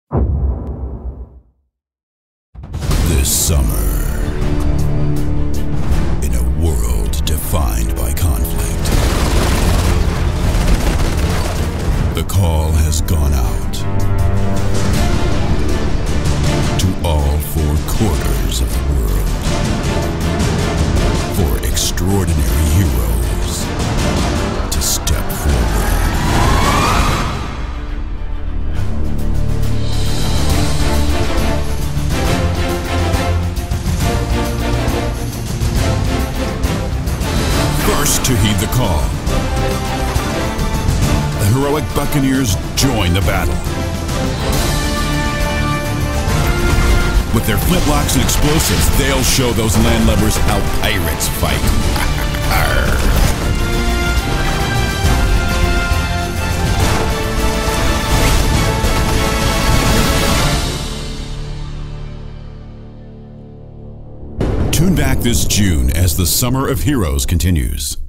This summer, in a world defined by conflict, the call has gone out to all four quarters of the world for extraordinary heroes to step forward. First to heed the call, the heroic Buccaneers join the battle. With their flintlocks and explosives, they'll show those landlubbers how pirates fight. Tune back this June as the Summer of Heroes continues.